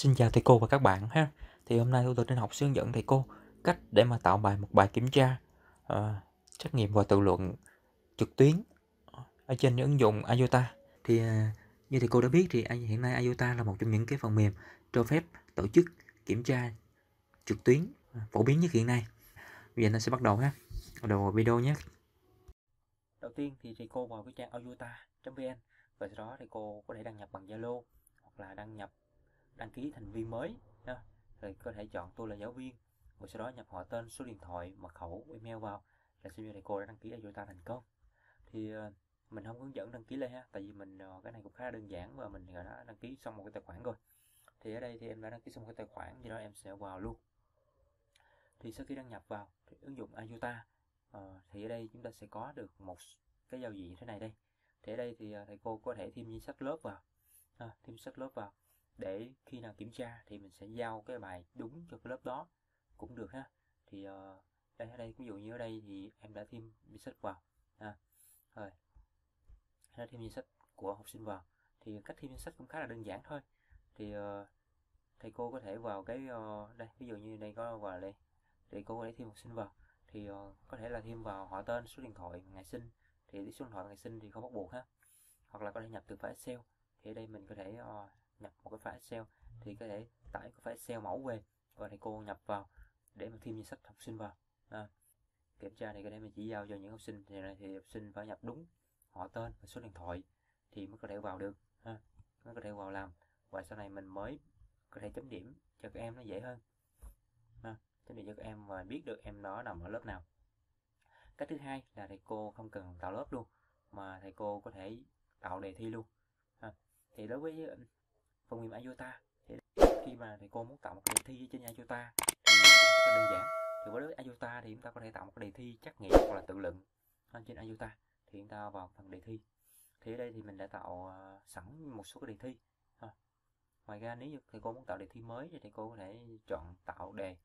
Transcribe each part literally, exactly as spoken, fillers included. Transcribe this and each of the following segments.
Xin chào thầy cô và các bạn ha. Thì hôm nay tôi tin học sẽ hướng dẫn thầy cô cách để mà tạo bài một bài kiểm tra ờ, trắc nghiệm và tự luận trực tuyến ở trên ứng dụng Iota. Thì ờ, như thầy cô đã biết thì hiện nay Iota là một trong những cái phần mềm cho phép tổ chức kiểm tra trực tuyến ờ, phổ biến nhất hiện nay. Bây giờ nó sẽ bắt đầu ha. Bắt đầu video nhé. Đầu tiên thì thầy cô vào cái trang iota chấm vn và sau đó thầy cô có thể đăng nhập bằng Zalo hoặc là đăng nhập đăng ký thành viên mới ha. Rồi có thể chọn tôi là giáo viên, rồi sau đó nhập họ tên, số điện thoại, mật khẩu, email vào là xem như thầy cô đã đăng ký Iota thành công. Thì uh, mình không hướng dẫn đăng ký lên ha, tại vì mình uh, cái này cũng khá là đơn giản và mình đã đăng ký xong một cái tài khoản rồi. Thì ở đây thì em đã đăng ký xong một cái tài khoản, do đó em sẽ vào luôn. Thì sau khi đăng nhập vào thì ứng dụng Iota uh, thì ở đây chúng ta sẽ có được một cái giao diện như thế này đây. Thì ở đây thì uh, thầy cô có thể thêm danh sách lớp vào, à, thêm sách lớp vào để khi nào kiểm tra thì mình sẽ giao cái bài đúng cho cái lớp đó cũng được ha. Thì uh, đây ở đây ví dụ như ở đây thì em đã thêm danh sách vào ha. Rồi đã thêm danh sách của học sinh vào. Thì cách thêm danh sách cũng khá là đơn giản thôi. Thì uh, thầy cô có thể vào cái uh, đây ví dụ như đây có vào đây thì cô có thể thêm học sinh vào. Thì uh, có thể là thêm vào họ tên, số điện thoại, ngày sinh. Thì số điện thoại ngày sinh thì không bắt buộc ha. Hoặc là có thể nhập từ file Excel. Thì ở đây mình có thể uh, nhập một cái file Excel, thì có thể tải cái file Excel mẫu về và thầy cô nhập vào để mà thêm danh sách học sinh vào. À, kiểm tra thì cái đây mình chỉ giao cho những học sinh thì này thì học sinh phải nhập đúng họ tên và số điện thoại thì mới có thể vào được ha, mới có thể vào làm, và sau này mình mới có thể chấm điểm cho các em nó dễ hơn ha, chấm điểm cho các em và biết được em đó nằm ở lớp nào. Cách thứ hai là thầy cô không cần tạo lớp luôn mà thầy cô có thể tạo đề thi luôn ha. Thì đối với phần mềm Iota thì khi mà thầy cô muốn tạo một đề thi trên Iota thì cũng rất là đơn giản. Thì với Iota thì chúng ta có thể tạo một đề thi trắc nghiệm hoặc là tự luận trên Iota. Thì chúng ta vào phần đề thi. Thì ở đây thì mình đã tạo sẵn một số cái đề thi. Ngoài ra nếu như thầy cô muốn tạo đề thi mới thì thầy cô có thể chọn tạo đề.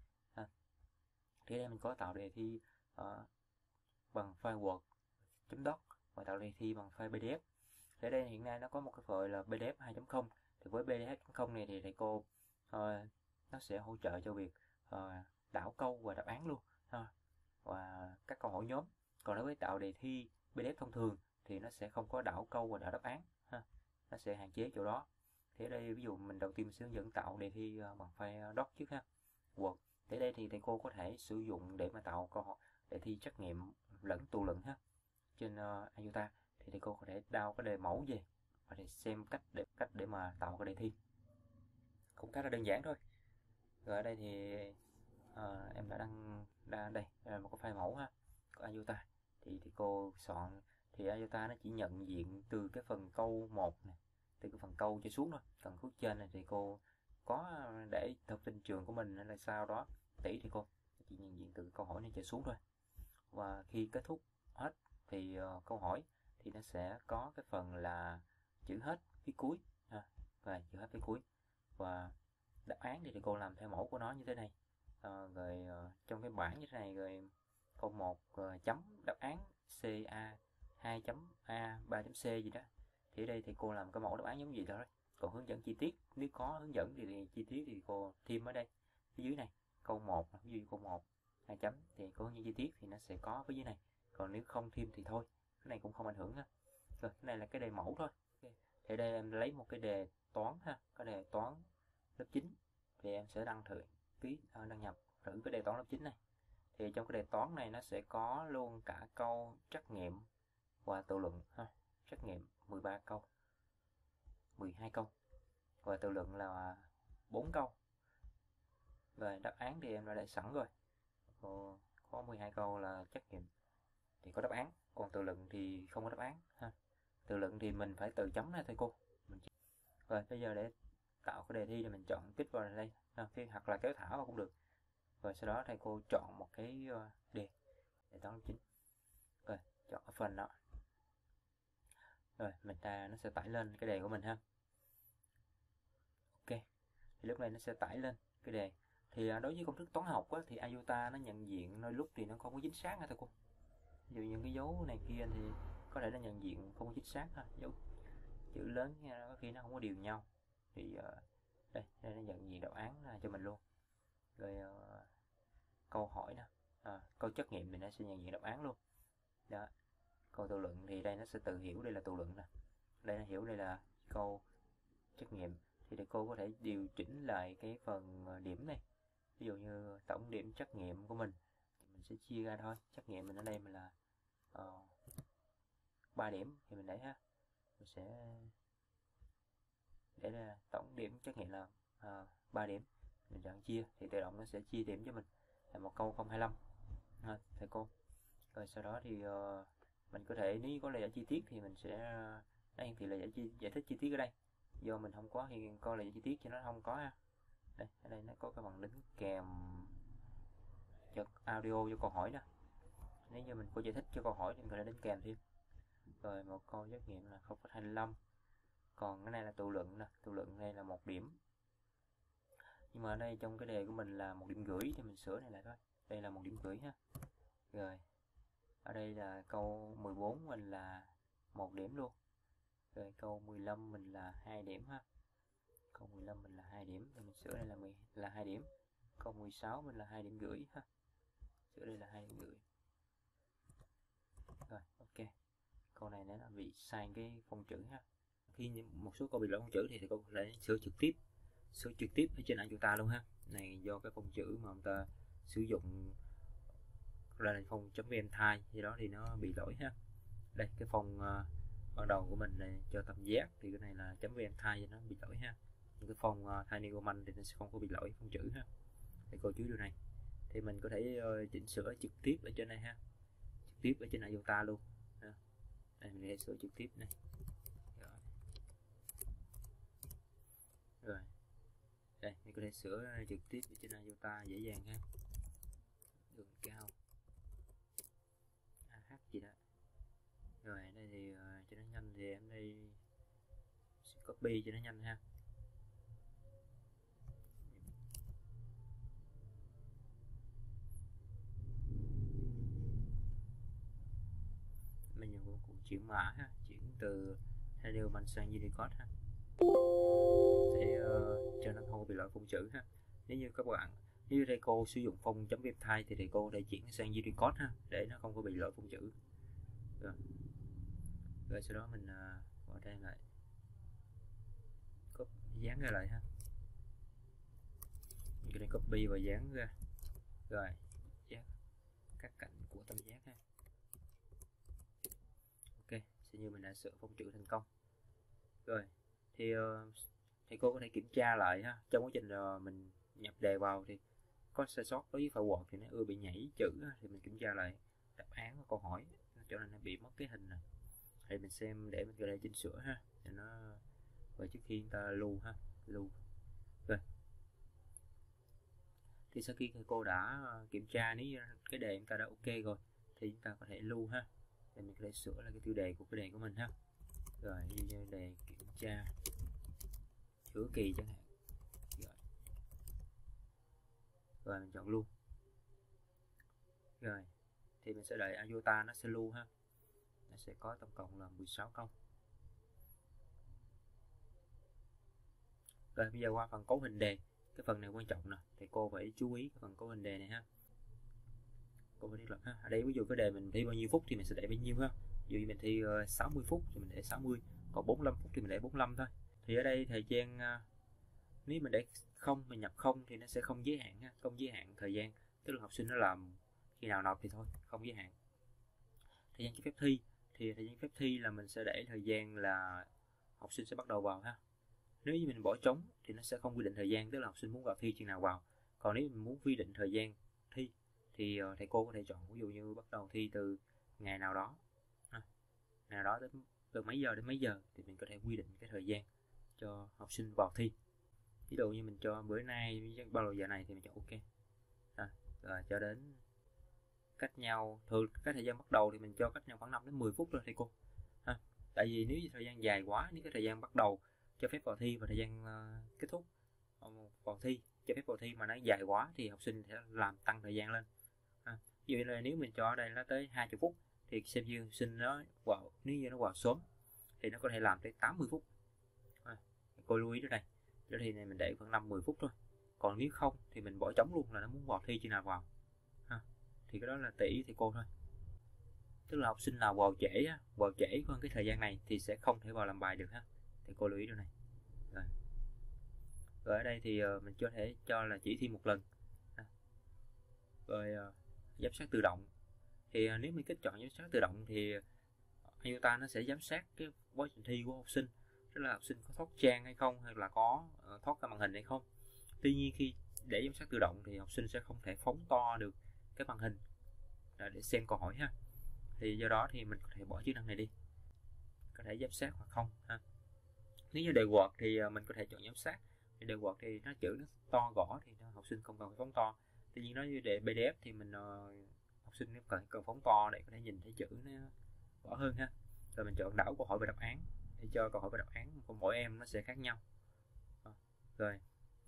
Thì ở đây mình có tạo đề thi uh, bằng file Word.doc và tạo đề thi bằng file pê đê ép. Thì ở đây hiện nay nó có một cái gọi là pê đê ép hai chấm không. Thì với pê đê ép hai chấm không này thì thầy cô uh, nó sẽ hỗ trợ cho việc uh, đảo câu và đáp án luôn ha, và các câu hỏi nhóm. Còn đối với tạo đề thi pê đê ép thông thường thì nó sẽ không có đảo câu và đảo đáp án ha, nó sẽ hạn chế chỗ đó. Thì ở đây ví dụ mình đầu tiên mình sẽ hướng dẫn tạo đề thi uh, bằng file doc trước ha, Word. Thì ở đây thì thầy cô có thể sử dụng để mà tạo câu hỏi đề thi trắc nghiệm lẫn tự luận ha trên uh, Iota. Thì thầy cô có thể download cái đề mẫu về và để xem cách để cách để mà tạo một cái đề thi cũng khá là đơn giản thôi. Rồi ở đây thì uh, em đã đăng đa, đây, đây là một cái file mẫu ha của Iota. Thì thì cô soạn thì Iota nó chỉ nhận diện từ cái phần câu một này, từ cái phần câu cho xuống thôi. Phần phía trên này thì cô có để thông tin trường của mình hay là sao đó tỷ thì cô chỉ nhận diện từ câu hỏi này trở xuống thôi. Và khi kết thúc hết thì uh, câu hỏi thì nó sẽ có cái phần là chữ hết phía cuối ha, và chữ hết phía cuối. Và đáp án thì, thì cô làm theo mẫu của nó như thế này. À, rồi uh, trong cái bảng như thế này, rồi câu một uh, chấm đáp án ca hai chấm a ba chấm c gì đó. Thì ở đây thì cô làm cái mẫu đáp án giống gì đó thôi. Còn hướng dẫn chi tiết nếu có hướng dẫn thì, thì chi tiết thì cô thêm ở đây phía dưới này. Câu một ví dụ câu một hai chấm thì có những chi tiết thì nó sẽ có phía dưới này, còn nếu không thêm thì thôi, cái này cũng không ảnh hưởng ha. Rồi cái này là cái đề mẫu thôi. Thì đây em lấy một cái đề toán ha, cái đề toán lớp chín thì em sẽ đăng thử ký đăng nhập thử cái đề toán lớp chín này. Thì trong cái đề toán này nó sẽ có luôn cả câu trắc nghiệm và tự luận ha. Trắc nghiệm mười ba câu, mười hai câu và tự luận là bốn câu. Rồi đáp án thì em đã để sẵn rồi. Ồ, có mười hai câu là trắc nghiệm thì có đáp án, còn tự luận thì không có đáp án ha. Tự luận thì mình phải tự chấm ra thầy cô. Mình... Rồi bây giờ để tạo cái đề thi thì mình chọn kích vào đây ha, hoặc là kéo thả vào cũng được. Rồi sau đó thầy cô chọn một cái đề đề toán lớp chín. Rồi chọn ở phần đó. Rồi mình ta nó sẽ tải lên cái đề của mình ha. Ok. Thì lúc này nó sẽ tải lên cái đề. Thì đối với công thức toán học á, thì Iota nó nhận diện đôi lúc thì nó không có chính xác nha thầy cô. Ví dụ những cái dấu này kia thì có thể nó nhận diện không có chính xác ha, dấu chữ lớn nha, có khi nó không có đều nhau. Thì uh, Đây, đây nó nhận diện đáp án là cho mình luôn. Rồi uh, câu hỏi nè, à, câu trắc nghiệm thì nó sẽ nhận diện đáp án luôn. Đó. Câu tự luận thì đây nó sẽ tự hiểu đây là tự luận nè. Đây nó hiểu đây là câu trắc nghiệm, thì để cô có thể điều chỉnh lại cái phần điểm này. Ví dụ như tổng điểm trắc nghiệm của mình thì mình sẽ chia ra thôi. Trắc nghiệm mình ở đây mình là uh, ba điểm thì mình để ha. Mình sẽ để là tổng điểm trắc nghiệm là uh, ba điểm. Mình chọn chia thì tự động nó sẽ chia điểm cho mình là một câu không hai lăm ha, thầy cô. Rồi sau đó thì uh, mình có thể nếu có lời giải chi tiết thì mình sẽ đây thì lời giải, chi, giải thích chi tiết ở đây. Do mình không có thì coi lời giải chi tiết cho nó không có ha. Đây, ở đây nó có cái phần đính kèm cho audio cho câu hỏi nè. Nếu như mình có giải thích cho câu hỏi thì mình có thể đính kèm thêm. Rồi một câu trắc nghiệm là không phẩy hai lăm. Còn cái này là tự luận nè, tự luận này là một điểm. Nhưng mà ở đây trong cái đề của mình là một điểm rưỡi thì mình sửa này lại thôi. Đây là một điểm rưỡi ha. Rồi. Ở đây là câu mười bốn mình là một điểm luôn. Rồi câu mười lăm mình là hai điểm ha. Câu mười lăm mình là hai điểm thì mình sửa đây là mười là hai điểm. Câu mười sáu mình là hai điểm rưỡi ha. Sửa đây là hai điểm rưỡi. Rồi, ok. Câu này nó bị sai cái phông chữ ha. Khi một số câu bị lỗi phông chữ thì thầy cô có thể sửa trực tiếp, sửa trực tiếp ở trên Ayuta luôn ha. Này do cái phông chữ mà ông ta sử dụng ra là phông chấm vn thai, thì đó thì nó bị lỗi ha. Đây cái phông uh, ban đầu của mình này cho tam giác thì cái này là chấm vn thai nó bị lỗi ha. Những cái phông uh, Tiny Roman thì nó sẽ không có bị lỗi phông chữ ha. Để cô chú điều này thì mình có thể uh, chỉnh sửa trực tiếp ở trên này ha, trực tiếp ở trên Ayuta luôn ha. Đây mình sẽ sửa trực tiếp này. Rồi. Rồi. Đây mình có thể sửa trực tiếp ở trên Ayuta dễ dàng ha. Đường cao a hát gì đó. Rồi đây thì uh, cho nó nhanh thì em đây sẽ copy cho nó nhanh ha. Mình dùng cụ chuyển mã ha, chuyển từ Helioman sang Unicode ha, để uh, cho nó không bị lỗi phông chữ ha. Nếu như các bạn nếu thầy cô sử dụng phông chấm web thai thì thầy cô có thể chuyển sang Unicode ha, để nó không có bị lỗi phông chữ. Rồi, rồi sau đó mình uh, bỏ đây lại, copy dán ra lại ha. Mình có thể copy và dán ra. Rồi, dán các cạnh của tam giác ha. Ok, xem như mình đã sửa phông chữ thành công. Rồi, thì uh, thầy cô có thể kiểm tra lại ha. Trong quá trình uh, mình nhập đề vào thì có sai sót đối với file Word thì nó ưa bị nhảy chữ ha, thì mình kiểm tra lại đáp án của câu hỏi cho nên nó bị mất cái hình này. Thì mình xem để mình có thể chỉnh sửa ha, thì nó và trước khi chúng ta lưu ha, lưu. Rồi. Thì sau khi thầy cô đã kiểm tra nếu cái đề chúng ta đã ok rồi thì chúng ta có thể lưu ha. Thì mình có thể sửa lại cái tiêu đề của cái đề của mình ha. Rồi như đề kiểm tra chữa kỳ chẳng hạn. Rồi. Rồi mình chọn luôn. Rồi thì mình sẽ đợi Ayuta nó sẽ lưu ha. Nó sẽ có tổng cộng là mười sáu câu. Rồi bây giờ qua phần cấu hình đề. Cái phần này quan trọng nè, thì cô phải chú ý cái phần cấu hình đề này ha. Cô phải thiết lập ha. Ở đây ví dụ cái đề mình thi bao nhiêu phút thì mình sẽ để bao nhiêu ha. Ví dụ như mình thi uh, sáu mươi phút thì mình để sáu mươi, còn bốn mươi lăm phút thì mình để bốn mươi lăm thôi. Thì ở đây thời gian uh, nếu mình để không, mình nhập không thì nó sẽ không giới hạn ha, không giới hạn thời gian, tức là học sinh nó làm khi nào nộp thì thôi, không giới hạn. Thời gian cho phép thi thì thời gian phép thi là mình sẽ để thời gian là học sinh sẽ bắt đầu vào ha. Nếu như mình bỏ trống thì nó sẽ không quy định thời gian, tức là học sinh muốn vào thi chừng nào vào. Còn nếu mình muốn quy định thời gian thi thì thầy cô có thể chọn ví dụ như bắt đầu thi từ ngày nào đó, ha. Ngày nào đó đến từ mấy giờ đến mấy giờ thì mình có thể quy định cái thời gian cho học sinh vào thi. Ví dụ như mình cho bữa nay bao lâu giờ này thì mình chọn ok. À, rồi cho đến cách nhau thường cái thời gian bắt đầu thì mình cho cách nhau khoảng năm đến mười phút rồi thầy cô. Ha. Tại vì nếu như thời gian dài quá, nếu cái thời gian bắt đầu cho phép vào thi và thời gian uh, kết thúc vào thi cho phép vào thi mà nó dài quá thì học sinh sẽ làm tăng thời gian lên. À, ví dụ là nếu mình cho ở đây nó tới hai mươi phút thì xem như học sinh nó vào, nếu như nó vào sớm thì nó có thể làm tới tám mươi phút. À, cô lưu ý đến đây Cho thì này mình để khoảng năm mười phút thôi. Còn nếu không thì mình bỏ trống luôn, là nó muốn vào thi khi nào vào ha. Thì cái đó là tùy thầy cô thôi. Tức là học sinh nào vào trễ á, vào trễ hơn cái thời gian này thì sẽ không thể vào làm bài được ha. Thầy cô lưu ý điều này. Rồi, rồi ở đây thì uh, mình có thể cho là chỉ thi một lần ha. Rồi uh, giám sát tự động thì uh, nếu mình kích chọn giám sát tự động thì iota nó sẽ giám sát cái quá trình thi của học sinh, tức là học sinh có thoát trang hay không, hay là có uh, thoát cái màn hình hay không. Tuy nhiên khi để giám sát tự động thì học sinh sẽ không thể phóng to được cái màn hình để xem câu hỏi ha. Thì do đó thì mình có thể bỏ chức năng này đi, có thể giám sát hoặc không ha. Nếu như đề Word thì mình có thể chọn giám sát. Thì đề Word thì nó chữ nó to gõ thì học sinh không cần phải phóng to. Tuy nhiên nói như đề pê đê ép thì mình uh, học sinh cần cần phóng to để có thể nhìn thấy chữ nó rõ hơn ha. Rồi mình chọn đảo câu hỏi và đáp án để cho câu hỏi và đáp án của mỗi em nó sẽ khác nhau. Rồi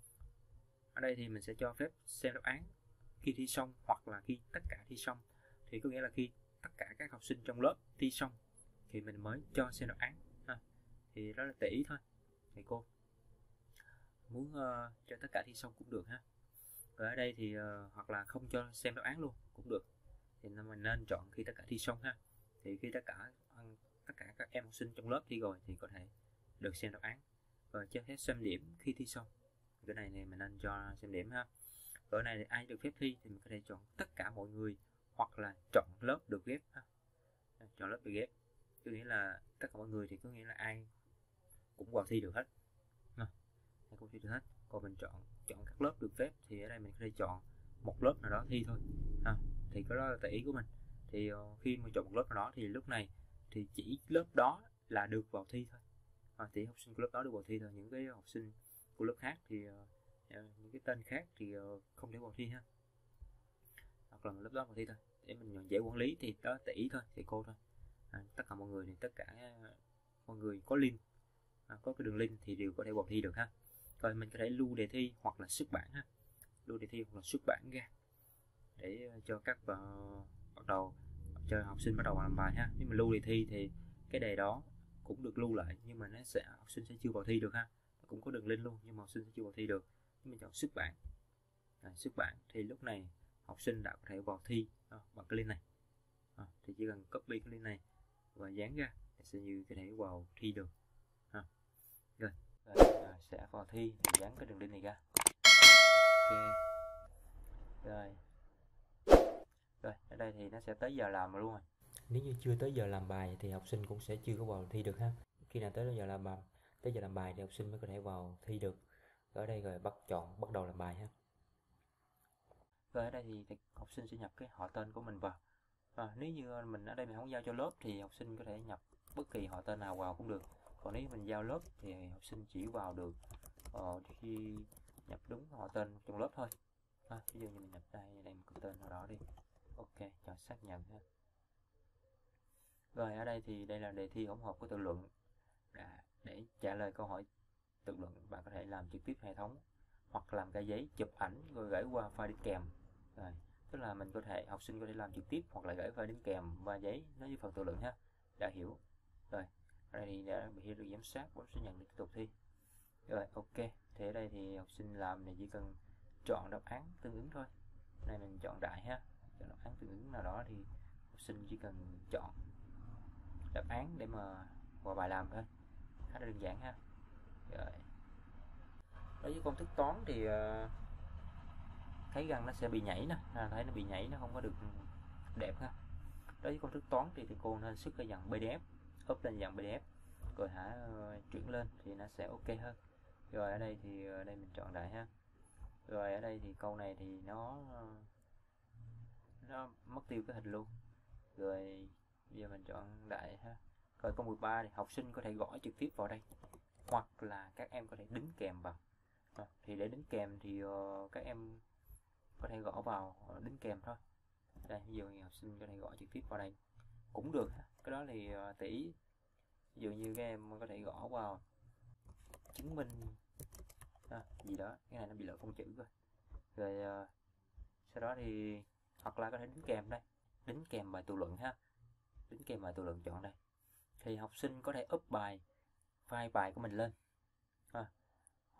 ở đây thì mình sẽ cho phép xem đáp án khi thi xong hoặc là khi tất cả thi xong. Thì có nghĩa là khi tất cả các học sinh trong lớp thi xong thì mình mới cho xem đáp án ha. Thì đó là tùy ý thôi, thầy cô muốn uh, cho tất cả thi xong cũng được ha. Rồi ở đây thì uh, hoặc là không cho xem đáp án luôn cũng được, thì mình nên chọn khi tất cả thi xong ha. Thì khi tất cả tất cả các em học sinh trong lớp thi rồi thì có thể được xem đáp án. Rồi cho phép xem điểm khi thi xong, cái này này mình nên cho xem điểm ha. Ở này thì ai được phép thi thì mình có thể chọn tất cả mọi người hoặc là chọn lớp được ghép ha. Chọn lớp được ghép có nghĩa là tất cả mọi người thì có nghĩa là ai cũng vào thi được hết, ai cũng thi được hết. Còn mình chọn chọn các lớp được phép thì ở đây mình có thể chọn một lớp nào đó thi thôi ha. Thì cái đó là tùy ý của mình. Thì uh, khi mà chọn một lớp nào đó thì lúc này thì chỉ lớp đó là được vào thi thôi à, thì học sinh của lớp đó được vào thi thôi. Những cái học sinh của lớp khác thì uh, những cái tên khác thì uh, không thể vào thi ha, hoặc là lớp đó vào thi thôi để mình dễ quản lý. Thì đó tùy ý thôi, thầy cô thôi à, tất cả mọi người thì tất cả uh, mọi người có link à, có cái đường link thì đều có thể vào thi được ha. Rồi mình có thể lưu đề thi hoặc là xuất bản ha, lưu đề thi hoặc là xuất bản ra để cho các uh, bắt đầu cho học sinh bắt đầu làm bài ha. Nếu mà lưu đề thi thì cái đề đó cũng được lưu lại nhưng mà nó sẽ học sinh sẽ chưa vào thi được ha. Nó cũng có đường link luôn nhưng mà học sinh sẽ chưa vào thi được. Nếu mình chọn xuất bản à, xuất bản thì lúc này học sinh đã có thể vào thi à, bằng cái link này à, thì chỉ cần copy cái link này và dán ra thì sẽ như có thể vào thi được ha. Rồi, rồi à, sẽ vào thi thì dán cái đường link này ra. Ok rồi. Rồi, ở đây thì nó sẽ tới giờ làm luôn rồi. Nếu như chưa tới giờ làm bài thì học sinh cũng sẽ chưa có vào thi được ha. Khi nào tới giờ làm bài, tới giờ làm bài thì học sinh mới có thể vào thi được. Rồi ở đây rồi bắt chọn bắt đầu làm bài ha. Rồi ở đây thì học sinh sẽ nhập cái họ tên của mình vào. À, nếu như mình ở đây mình không giao cho lớp thì học sinh có thể nhập bất kỳ họ tên nào vào cũng được. Còn nếu mình giao lớp thì học sinh chỉ vào được ờ, khi nhập đúng họ tên trong lớp thôi. À, ví dụ như mình nhập đây đây một cái tên nào đó đi. Ok, chọn xác nhận ha. Rồi ở đây thì đây là đề thi hỗn hợp của tự luận. Đã, để trả lời câu hỏi tự luận bạn có thể làm trực tiếp hệ thống hoặc làm cái giấy chụp ảnh rồi gửi qua file đính kèm. Rồi, tức là mình có thể học sinh có thể làm trực tiếp hoặc là gửi file đính kèm và giấy nói với phần tự luận ha. Đã hiểu. Rồi, ở đây thì đã bị được giám sát bấm xác nhận để tiếp tục thi. Rồi ok, thì ở đây thì học sinh làm thì chỉ cần chọn đáp án tương ứng thôi. Này mình chọn đại ha, chọn đáp án tương ứng nào đó thì học sinh chỉ cần chọn đáp án để mà vào bài làm thôi, khá là đơn giản ha. Rồi đối với công thức toán thì uh, thấy rằng nó sẽ bị nhảy nè, à, thấy nó bị nhảy, nó không có được đẹp ha. Đối với công thức toán thì, thì cô nên xuất cái dạng pê đê ép, up lên dạng pê đê ép rồi hả uh, chuyển lên thì nó sẽ ok hơn. Rồi ở đây thì ở đây mình chọn đại ha. Rồi ở đây thì câu này thì nó nó mất tiêu cái hình luôn. Rồi bây giờ mình chọn đại ha. Rồi câu mười ba thì học sinh có thể gõ trực tiếp vào đây hoặc là các em có thể đính kèm vào. À, thì để đính kèm thì uh, các em có thể gõ vào đính kèm thôi. Đây ví dụ như học sinh có thể gõ trực tiếp vào đây cũng được. Cái đó thì uh, tùy ý. Ví dụ như các em có thể gõ vào chứng minh à, gì đó, cái này nó bị lỗi phông chữ rồi. Rồi uh, sau đó thì hoặc là có thể đính kèm đây, đính kèm bài tự luận ha, đính kèm bài tự luận chọn đây. Thì học sinh có thể up bài file bài của mình lên à,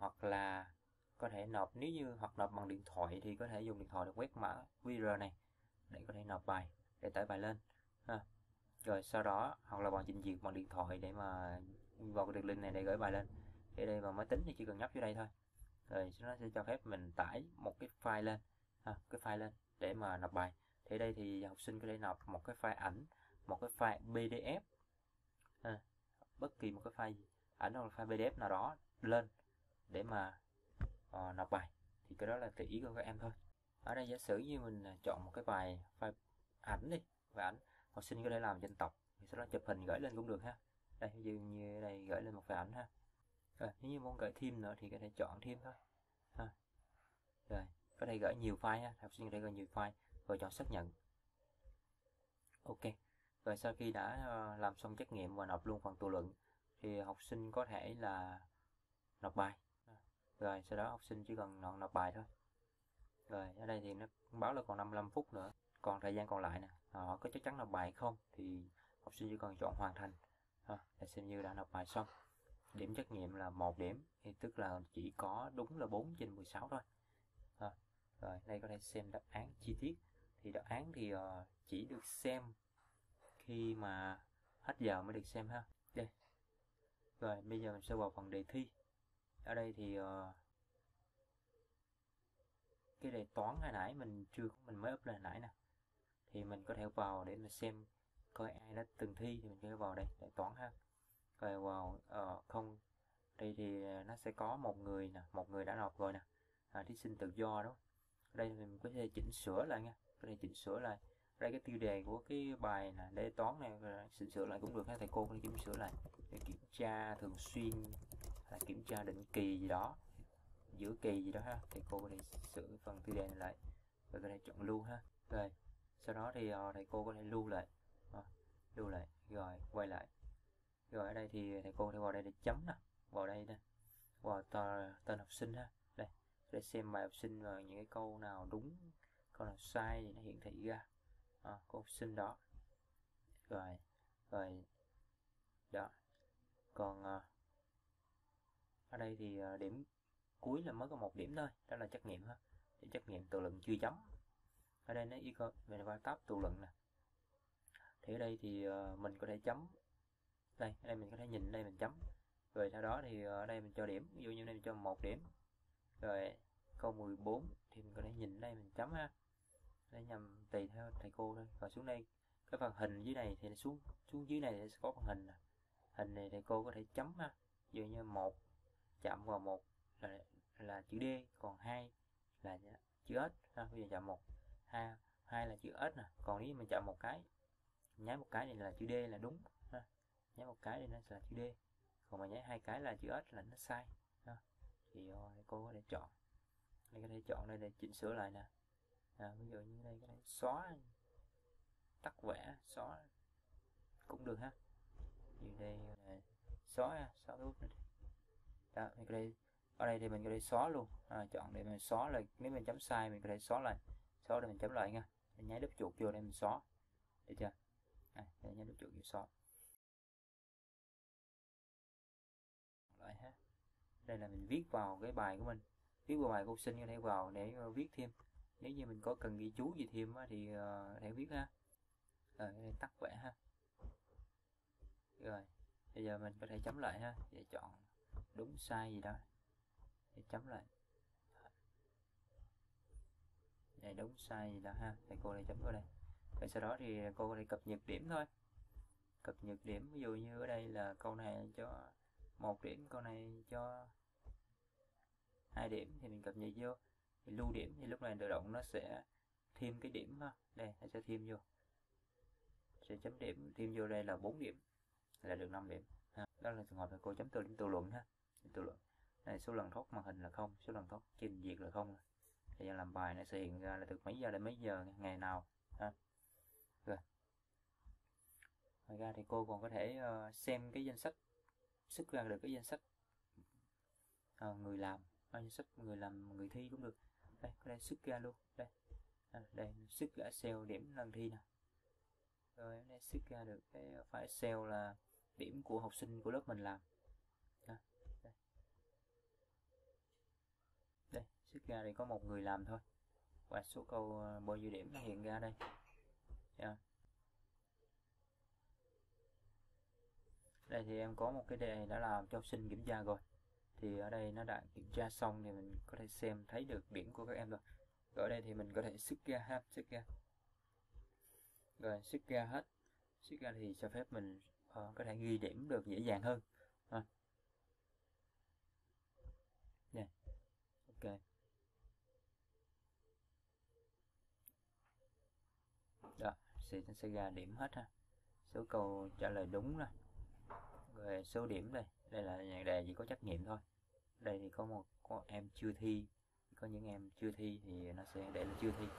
hoặc là có thể nộp, nếu như hoặc nộp bằng điện thoại thì có thể dùng điện thoại để quét mã quy rờ này để có thể nộp bài, để tải bài lên ha. Rồi sau đó hoặc là bạn trình duyệt bằng điện thoại để mà vào cái đường link này để gửi bài lên. Ở đây vào máy tính thì chỉ cần nhấp vô đây thôi, rồi nó sẽ cho phép mình tải một cái file lên ha, cái file lên để mà nộp bài. Thì ở đây thì học sinh có thể nộp một cái file ảnh, một cái file pê đê ép ha, bất kỳ một cái file ảnh hoặc là file pê đê ép nào đó lên để mà uh, nộp bài. Thì cái đó là tùy ý của các em thôi. Ở đây giả sử như mình chọn một cái bài file ảnh đi, và ảnh học sinh có thể làm trên tập, thì sau đó chụp hình gửi lên cũng được ha. Đây ví dụ như đây gửi lên một file ảnh ha. Rồi nếu như muốn gửi thêm nữa thì có thể chọn thêm thôi ha. Rồi có thể gửi nhiều file ha, học sinh có thể gửi nhiều file, rồi chọn xác nhận. Ok. Rồi sau khi đã làm xong trắc nghiệm và nộp luôn phần tự luận thì học sinh có thể là nộp bài. Rồi sau đó học sinh chỉ cần nộp, nộp bài thôi. Rồi ở đây thì nó báo là còn năm mươi lăm phút nữa, còn thời gian còn lại nè, họ có chắc chắn nộp bài không thì học sinh chỉ cần chọn hoàn thành ha, để xem như đã nộp bài xong. Điểm trắc nghiệm là một điểm, thì tức là chỉ có đúng là bốn trên mười sáu thôi ha. Rồi đây có thể xem đáp án chi tiết. Thì đáp án thì uh, chỉ được xem khi mà hết giờ mới được xem ha. Đây. Rồi bây giờ mình sẽ vào phần đề thi. Ở đây thì uh, cái đề toán hồi nãy mình chưa mình mới up lên hồi nãy nè, thì mình có thể vào để mà xem coi ai đã từng thi, thì mình sẽ vào đây đề toán ha. Rồi vào uh, không, đây thì nó sẽ có một người nè, một người đã nộp rồi nè, à, thí sinh tự do đó. Đây mình có thể chỉnh sửa lại nha, có thể chỉnh sửa lại. Đây cái tiêu đề của cái bài nè, đề toán này chỉnh sửa lại cũng được ha, thầy cô có thể chỉnh sửa lại để kiểm tra thường xuyên, là kiểm tra định kỳ gì đó, giữa kỳ gì đó ha, thầy cô có thể sửa phần tiêu đề này lại, rồi có thể chọn lưu ha. Rồi sau đó thì uh, thầy cô có thể lưu lại, uh, lưu lại rồi quay lại. Rồi ở đây thì thầy cô có thể vào đây để chấm nè, vào đây nè, vào tên, tên học sinh ha, đây để xem bài học sinh và những cái câu nào đúng, câu nào sai thì nó hiển thị ra à, của học sinh đó. Rồi rồi đó. Còn uh, ở đây thì uh, điểm cuối là mới có một điểm thôi, đó là trắc nghiệm ha, để trắc nghiệm tự luận chưa chấm. Ở đây nó yêu cầu về vào tab tự luận nè, thì ở đây thì uh, mình có thể chấm đây, ở đây mình có thể nhìn đây mình chấm, rồi sau đó thì ở đây mình cho điểm, ví dụ như đây mình cho một điểm. Rồi câu mười bốn thì mình có thể nhìn đây mình chấm ha, để nhằm tùy theo thầy cô thôi. Rồi xuống đây cái phần hình dưới này thì xuống xuống dưới này sẽ có phần hình nè, hình này thầy cô có thể chấm ha, ví dụ như một chạm vào một là là chữ D, còn hai là chữ S ha. Bây giờ chạm một, hai hai là chữ S nè, còn nếu mình chạm một cái, nháy một cái này là chữ D là đúng ha, nháy một cái đây nó là chữ D, còn mà nháy hai cái là chữ S là nó sai ha. Thì rồi cô có thể chọn đây, có thể chọn đây để chỉnh sửa lại nè, à, ví dụ như đây có thể xóa, tắt vẽ, xóa cũng được ha. Như đây này, xóa xóa cái bút này đó, mình có thể ở đây thì mình có thể xóa luôn, à, chọn để mình xóa lại, nếu mình chấm sai mình có thể xóa lại, xóa để mình chấm lại nha, mình nháy đúp chuột vô để mình xóa, được chưa, à, để nháy đúp chuột vô xóa lại ha. Đây là mình viết vào cái bài của mình, viết vào bài của học sinh, có thể vào để viết thêm, nếu như mình có cần ghi chú gì thêm thì uh, thể viết ha. Rồi đây tắt vẽ ha. Rồi bây giờ mình có thể chấm lại ha, để chọn đúng sai gì đó để chấm lại, để đúng sai gì đó ha, thầy cô này chấm vào đây. Rồi sau đó thì cô có thể cập nhật điểm thôi, cập nhật điểm, ví dụ như ở đây là câu này cho một điểm, câu này cho hai điểm thì mình cập nhật vô, thì lưu điểm thì lúc này tự động nó sẽ thêm cái điểm ha, đây nó sẽ thêm vô, sẽ chấm điểm thêm vô, đây là bốn điểm là được năm điểm ha. Đó là trường hợp là cô chấm từ điểm tự luận ha, tự luận này số lần thoát màn hình là không, số lần thoát trình duyệt là không, thời gian làm bài nó sẽ hiện ra là từ mấy giờ đến mấy giờ, ngày nào ha. Rồi ngoài ra thì cô còn có thể uh, xem cái danh sách, xuất ra được cái danh sách uh, người làm, danh sách người làm người thi cũng được, đây có thể xuất ra luôn, đây à, đây xuất ra Excel điểm lần thi nè, rồi đây xuất ra được cái file Excel là điểm của học sinh của lớp mình làm à, đây. Xuất ra đây có một người làm thôi. Và số câu bao nhiêu điểm nó hiện ra đây. Yeah. Đây thì em có một cái đề đã làm cho học sinh kiểm tra rồi. Thì ở đây nó đã kiểm tra xong thì mình có thể xem thấy được điểm của các em rồi. Ở đây thì mình có thể xuất ra ha, xuất ra. Rồi xuất ra hết. Xuất ra thì cho phép mình uh, có thể ghi điểm được dễ dàng hơn. À. Nè. Ok. Đó, sẽ sẽ ra điểm hết ha. Số câu trả lời đúng rồi. Rồi số điểm đây, đây là nhà đề chỉ có trắc nghiệm thôi. Đây thì có một có em chưa thi, có những em chưa thi thì nó sẽ để là chưa thi.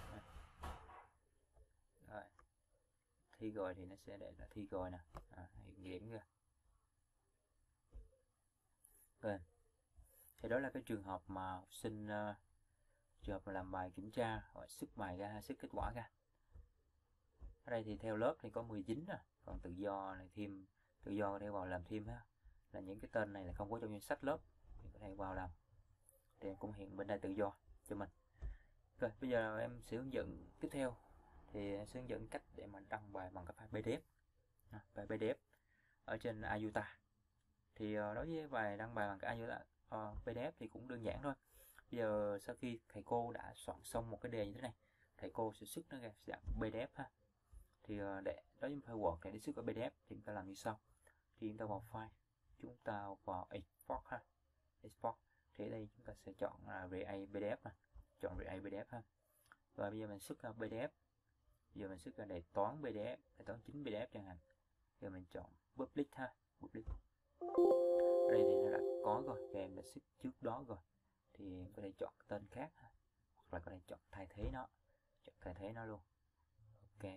Rồi. Thi rồi thì nó sẽ để là thi rồi nè. À, hiện điểm ra. Rồi. Thì đó là cái trường hợp mà học sinh uh, trường hợp mà làm bài kiểm tra hoặc xuất bài ra, xuất kết quả ra. Ở đây thì theo lớp thì có mười chín nè, còn tự do này thêm tự do có thể vào làm thêm ha. Là những cái tên này là không có trong danh sách lớp thì có thể vào làm. Thì cũng hiện bên đây tự do cho mình. Rồi bây giờ em sẽ hướng dẫn tiếp theo thì em sẽ hướng dẫn cách để mà đăng bài bằng cái file pê đê ép. À, file pê đê ép ở trên Ayuta. Thì uh, đối với bài đăng bài bằng cái Ayuta uh, pê đê ép thì cũng đơn giản thôi. Bây giờ sau khi thầy cô đã soạn xong một cái đề như thế này, thầy cô sẽ xuất nó ra dạng pê đê ép ha. Thì uh, để đối với file Word này để xuất ở pê đê ép thì chúng ta làm như sau. Thì chúng ta vào file, chúng ta vào export ha. Export thì ở đây chúng ta sẽ chọn là Create pê đê ép ha. Chọn Create pê đê ép ha. Và bây giờ mình xuất ra pê đê ép. Bây giờ mình xuất ra đề toán pê đê ép, đề toán chính pê đê ép chẳng hạn. Bây giờ mình chọn Public ha, Public. Ở đây thì nó đã có rồi, cho em đã xuất trước đó rồi. Thì em có thể chọn tên khác ha. Hoặc là có thể chọn thay thế nó. Chọn thay thế nó luôn. Ok.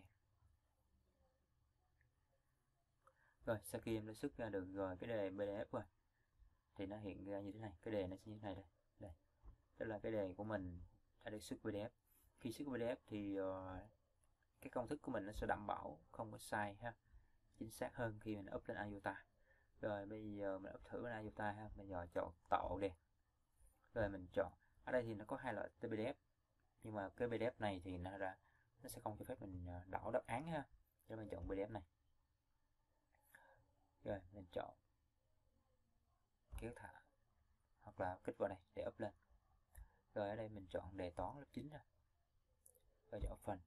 Rồi, sau khi em đã xuất ra được rồi cái đề pê đê ép rồi thì nó hiện ra như thế này, cái đề nó sẽ như thế này đây. Đây. Đó là cái đề của mình đã được xuất pê đê ép. Khi xuất pê đê ép thì uh, cái công thức của mình nó sẽ đảm bảo không có sai ha. Chính xác hơn khi mình up lên Ayuta. Rồi bây giờ mình up thử lên Ayuta ha, bây giờ chọn tạo đề. Rồi mình chọn, ở đây thì nó có hai loại pê đê ép. Nhưng mà cái pê đê ép này thì nó ra nó sẽ không cho phép mình đảo đáp án ha. Cho mình chọn pê đê ép này. Rồi mình chọn kéo thả hoặc là kích vào đây để up lên. Rồi ở đây mình chọn đề toán lớp chín ra. Rồi chọn phần.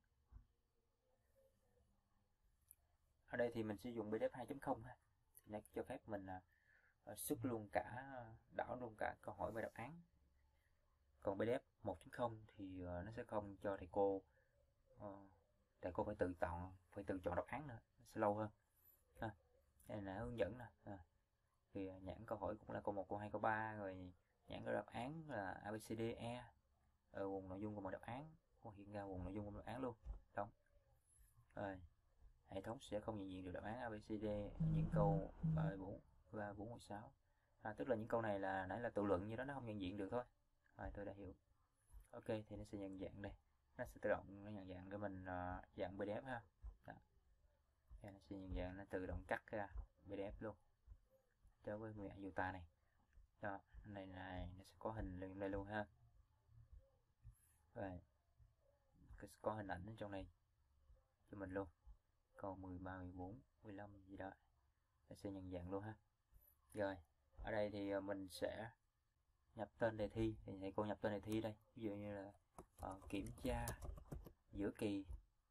Ở đây thì mình sử dụng pê đê ép hai chấm không ha. Thì nó cho phép mình uh, xuất luôn cả đảo luôn cả câu hỏi và đáp án. Còn pê đê ép một chấm không thì uh, nó sẽ không cho thầy cô uh, thầy cô phải tự chọn phải tự chọn đáp án nữa, nó sẽ lâu hơn. Ha. Đây là hướng dẫn nè. À. Thì nhãn câu hỏi cũng là câu một, câu hai, câu ba, rồi nhãn cái đáp án là a bê xê đê e. Ở vùng nội dung của một đáp án, còn hiện ra vùng nội dung của một đáp án luôn. Đúng. Rồi. Hệ thống sẽ không nhận diện được đáp án a bê xê đê những câu ba, bốn, ba, bốn, sáu. À, tức là những câu này là nãy là tự luận như đó nó không nhận diện được thôi. Rồi tôi đã hiểu. Ok thì nó sẽ nhận dạng đây. Nó sẽ tự động nó nhận dạng cho mình uh, dạng pê đê ép ha. Đó. Nó sẽ nhận dạng nó tự động cắt ra pê đê ép luôn. Cho với người Ayuta này. Đó, này này nó sẽ có hình lên đây luôn ha. Rồi. Có hình ảnh ở trong này cho mình luôn. Câu mười ba, mười bốn, mười lăm gì đó. Nó sẽ nhận dạng luôn ha. Rồi, ở đây thì mình sẽ nhập tên đề thi. Thì thầy cô nhập tên đề thi đây. Ví dụ như là uh, kiểm tra giữa kỳ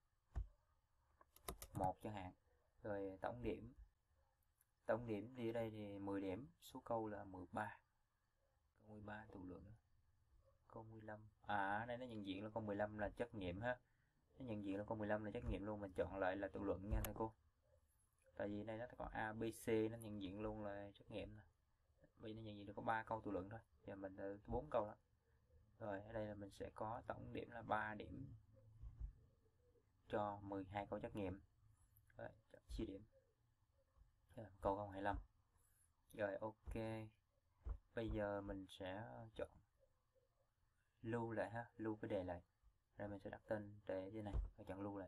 một chẳng hạn. Rồi tổng điểm. Tổng điểm thì ở đây thì mười điểm, số câu là mười ba. Câu mười ba tự luận. Câu mười lăm. À, ở đây nó nhận diện là câu mười lăm là trắc nghiệm ha. Nó nhận diện là câu mười lăm là trắc nghiệm luôn, mình chọn lại là tự luận nha thầy cô. Tại vì đây nó còn A, B, C nó nhận diện luôn là trắc nghiệm nè. Vì nó nhận diện được có ba câu tự luận thôi. Giờ mình bốn câu đó. Rồi ở đây là mình sẽ có tổng điểm là ba điểm cho mười hai câu trắc nghiệm. Rồi, chọn chia điểm. Rồi, câu không hai lăm. Rồi ok. Bây giờ mình sẽ chọn lưu lại ha, lưu cái đề lại. Rồi mình sẽ đặt tên đề dưới này và chọn lưu lại.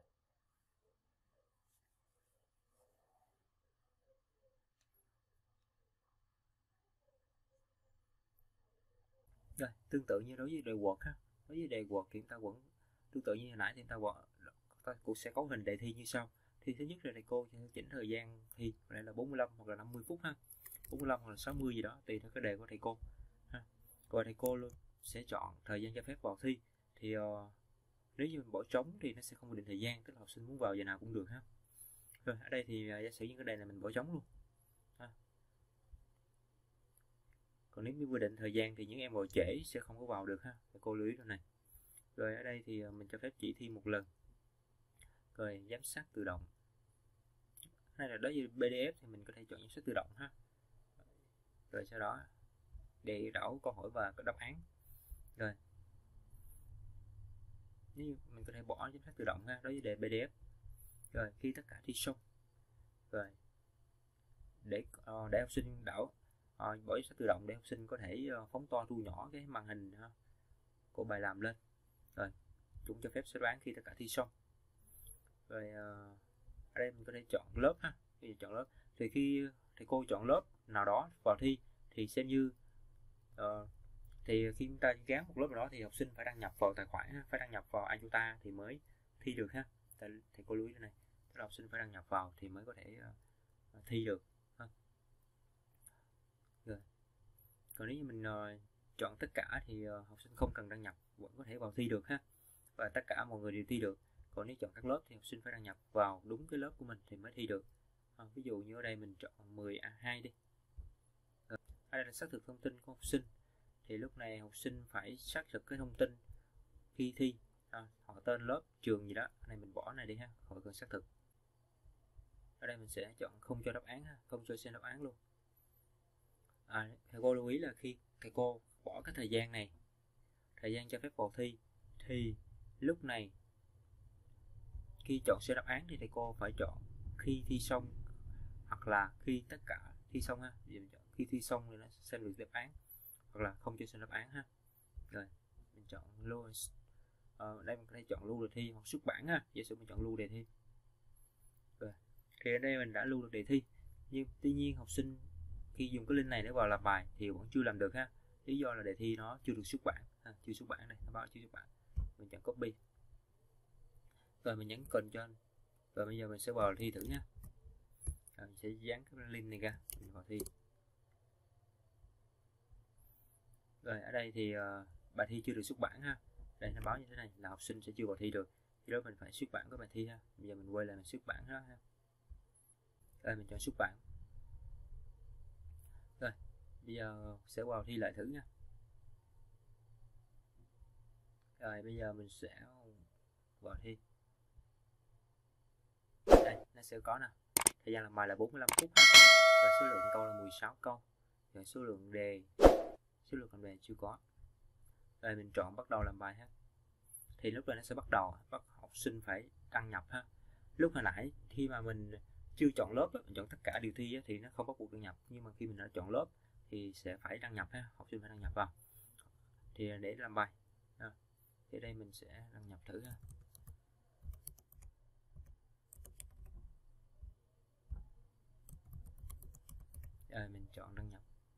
Rồi, tương tự như đối với đề Word ha. Đối với đề Word thì chúng ta vẫn tương tự như hồi nãy thì chúng ta vẫn ta cũng sẽ cấu hình đề thi như sau. Thì thứ nhất là thầy cô sẽ chỉnh thời gian thi, có lẽ là bốn mươi lăm hoặc là năm mươi phút ha. bốn mươi lăm hoặc là sáu mươi gì đó tùy theo cái đề của thầy cô ha. Rồi thầy cô luôn sẽ chọn thời gian cho phép vào thi. Thì uh, nếu như mình bỏ trống thì nó sẽ không quy định thời gian, tức là học sinh muốn vào giờ nào cũng được ha. Rồi ở đây thì uh, giả sử những cái đề này mình bỏ trống luôn ha. Còn nếu như quy định thời gian thì những em vào trễ sẽ không có vào được ha, thầy cô lưu ý điều này. Rồi ở đây thì uh, mình cho phép chỉ thi một lần. Rồi giám sát tự động, hay là đối với pê đê ép thì mình có thể chọn giám sát tự động ha. Rồi sau đó để đảo câu hỏi và có đáp án. Rồi nếu mình có thể bỏ giám sát tự động ha đối với đề pê đê ép. Rồi khi tất cả thi xong rồi để uh, để học sinh đảo uh, bỏ giám sát tự động để học sinh có thể uh, phóng to thu nhỏ cái màn hình ha, của bài làm lên. Rồi chúng cho phép xét đoán khi tất cả thi xong. Rồi uh, ở đây mình có thể chọn lớp ha. Khi chọn lớp thì khi thầy cô chọn lớp nào đó vào thi thì xem như uh, thì khi chúng ta gán một lớp nào đó thì học sinh phải đăng nhập vào tài khoản ha, phải đăng nhập vào Ayuta thì mới thi được ha. Thầy cô lưu ý này, tức là học sinh phải đăng nhập vào thì mới có thể uh, thi được ha. Rồi còn nếu như mình uh, chọn tất cả thì uh, học sinh không cần đăng nhập vẫn có thể vào thi được ha, và tất cả mọi người đều thi được. Còn nếu chọn các lớp thì học sinh phải đăng nhập vào đúng cái lớp của mình thì mới thi được. À, ví dụ như ở đây mình chọn mười A hai đi. Ở đây là xác thực thông tin của học sinh. Thì lúc này học sinh phải xác thực cái thông tin khi thi, à, họ tên, lớp, trường gì đó. Ở này mình bỏ này đi ha, khỏi cần xác thực. Ở đây mình sẽ chọn không cho đáp án ha, không cho xem đáp án luôn. À, thầy cô lưu ý là khi thầy cô bỏ cái thời gian này, thời gian cho phép vào thi, thì lúc này khi chọn xem đáp án thì thầy cô phải chọn khi thi xong hoặc là khi tất cả thi xong ha. Vì mình chọn khi thi xong thì nó xem được đáp án, hoặc là không cho xem đáp án ha. Rồi mình chọn lưu, ờ, đây mình có thể chọn lưu đề thi hoặc xuất bản ha. Giả sử mình chọn lưu đề thi. Rồi thì ở đây mình đã lưu được đề thi, nhưng tuy nhiên học sinh khi dùng cái link này để vào làm bài thì vẫn chưa làm được ha. Lý do là đề thi nó chưa được xuất bản ha, chưa xuất bản đây, nó báo chưa xuất bản. Mình chọn copy. Rồi mình nhấn Ctrl. Rồi bây giờ mình sẽ vào thi thử nha. Rồi mình sẽ dán cái link này ra, mình vào thi. Rồi ở đây thì uh, bài thi chưa được xuất bản ha. Đây nó báo như thế này là học sinh sẽ chưa vào thi được. Thì đó mình phải xuất bản cái bài thi ha. Bây giờ mình quay lại mình xuất bản đó ha. Rồi mình chọn xuất bản. Rồi bây giờ sẽ vào thi lại thử nha. Rồi bây giờ mình sẽ vào thi. Đây nó sẽ có nè, thời gian làm bài là bốn mươi lăm phút ha. Và số lượng câu là mười sáu câu. Rồi số lượng đề, số lượng đề chưa có. Rồi mình chọn bắt đầu làm bài ha. Thì lúc này nó sẽ bắt đầu, bắt học sinh phải đăng nhập ha. Lúc hồi nãy khi mà mình chưa chọn lớp, mình chọn tất cả đều thi thì nó không bắt buộc đăng nhập, nhưng mà khi mình đã chọn lớp thì sẽ phải đăng nhập ha, học sinh phải đăng nhập vào thì để làm bài. Thì đây mình sẽ đăng nhập thử ha. Rồi mình chọn đăng nhập.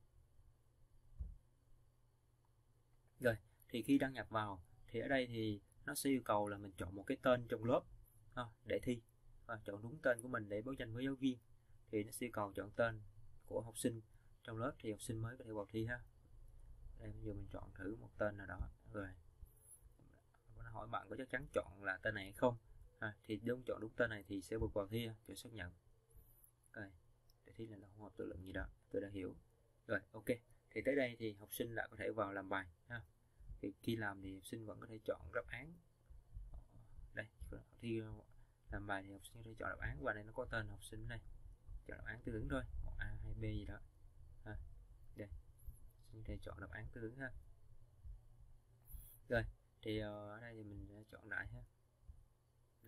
Rồi thì khi đăng nhập vào thì ở đây thì nó sẽ yêu cầu là mình chọn một cái tên trong lớp à, để thi, à, chọn đúng tên của mình để báo danh với giáo viên. Thì nó sẽ yêu cầu chọn tên của học sinh trong lớp thì học sinh mới có thể vào thi ha. Đây bây giờ mình chọn thử một tên nào đó. Rồi nó hỏi bạn có chắc chắn chọn là tên này hay không, à, thì đúng chọn đúng tên này thì sẽ vượt vào thi, cho xác nhận. Rồi để thi là hỗn hợp tự luận gì đó, tôi đã hiểu. Rồi ok, thì tới đây thì học sinh đã có thể vào làm bài ha. Thì khi làm thì học sinh vẫn có thể chọn đáp án. Đây thi làm bài thì học sinh có thể chọn đáp án, và đây nó có tên học sinh đây, chọn đáp án tương ứng thôi, một A hay B gì đó ha. Đây xin thể chọn đáp án tương ứng ha. Rồi thì ở đây thì mình chọn lại ha. Đó.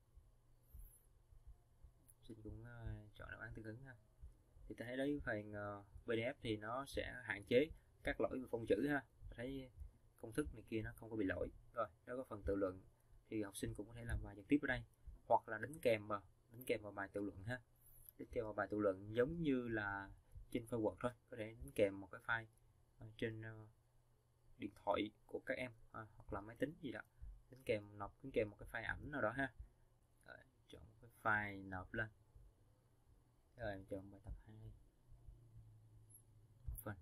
Xin cũng uh, chọn đáp án tương ứng ha. Thì ta thấy đấy phần uh, pê đê ép thì nó sẽ hạn chế các lỗi về phông chữ ha. Ta thấy công thức này kia nó không có bị lỗi. Rồi đó có phần tự luận thì học sinh cũng có thể làm bài trực tiếp ở đây, hoặc là đính kèm vào đính kèm vào bài tự luận ha. Đính kèm vào bài tự luận giống như là trên file Word thôi, có thể đính kèm một cái file trên uh, điện thoại của các em à, hoặc là máy tính gì đó, đính kèm nộp đính kèm một cái file ảnh nào đó ha. Rồi, chọn một cái file nộp lên. Rồi chọn bài tập hai phần.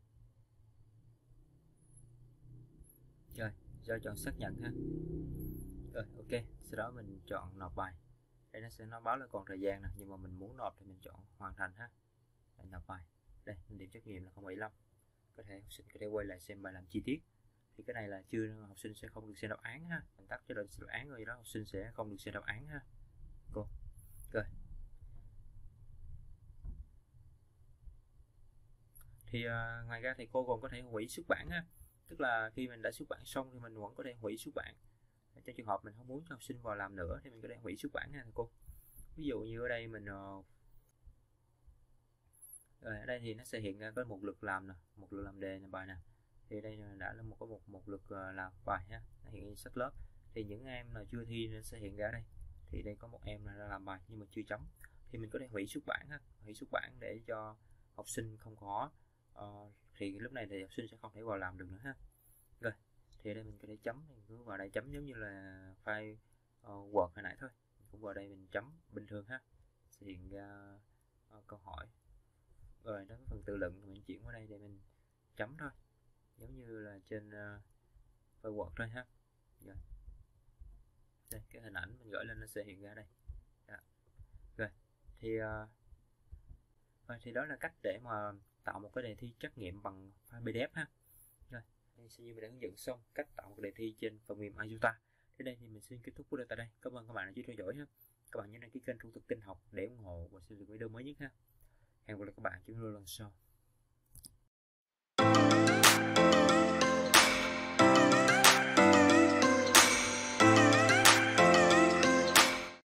Rồi do chọn xác nhận ha. Rồi ok, sau đó mình chọn nộp bài. Đây nó sẽ nó báo là còn thời gian nè, nhưng mà mình muốn nộp thì mình chọn hoàn thành ha. Để nộp bài. Đây, điểm trắc nghiệm là không phẩy năm. Có thể học sinh có thể quay lại xem bài làm chi tiết. Thì cái này là chưa, học sinh sẽ không được xem đáp án ha. Mình tắt chế độ xem đáp án rồi đó, học sinh sẽ không được xem đáp án ha. Cô. Rồi. Thì uh, ngoài ra thì cô còn có thể hủy xuất bản ha. Tức là khi mình đã xuất bản xong thì mình vẫn có thể hủy xuất bản. Trong trường hợp mình không muốn cho học sinh vào làm nữa thì mình có thể hủy xuất bản ha thầy cô. Ví dụ như ở đây mình uh, rồi ở đây thì nó sẽ hiện ra có một lượt làm nè, một lượt làm đề là bài nè. Thì đây đã là một có một một lượt uh, làm bài ha, nó hiện sách lớp. Thì những em nào chưa thi nó sẽ hiện ra đây. Thì đây có một em là làm bài nhưng mà chưa chấm. Thì mình có thể hủy xuất bản ha, hủy xuất bản để cho học sinh không có uh, thì lúc này thì học sinh sẽ không thể vào làm được nữa ha. Rồi thì ở đây mình có thể chấm, mình cứ vào đây chấm giống như là file uh, Word hồi nãy thôi, mình cũng vào đây mình chấm bình thường ha, sẽ hiện ra uh, câu hỏi. Rồi đó, phần tự luận mình chuyển qua đây để mình chấm thôi, giống như là trên uh, file Word thôi ha. Rồi đây cái hình ảnh mình gửi lên nó sẽ hiện ra đây. Đó. Rồi thì uh, rồi thì đó là cách để mà tạo một cái đề thi trắc nghiệm bằng file pê đê ép ha. Rồi đây sẽ như mình đã hướng dẫn xong cách tạo một đề thi trên phần mềm Ayuta. Đến đây thì mình xin kết thúc video tại đây. Cảm ơn các bạn đã chú ý theo dõi ha. Các bạn nhớ đăng ký kênh Trung Thực Tin Học để ủng hộ và xem được video mới nhất ha. Hẹn gặp lại các bạn trong video lần sau.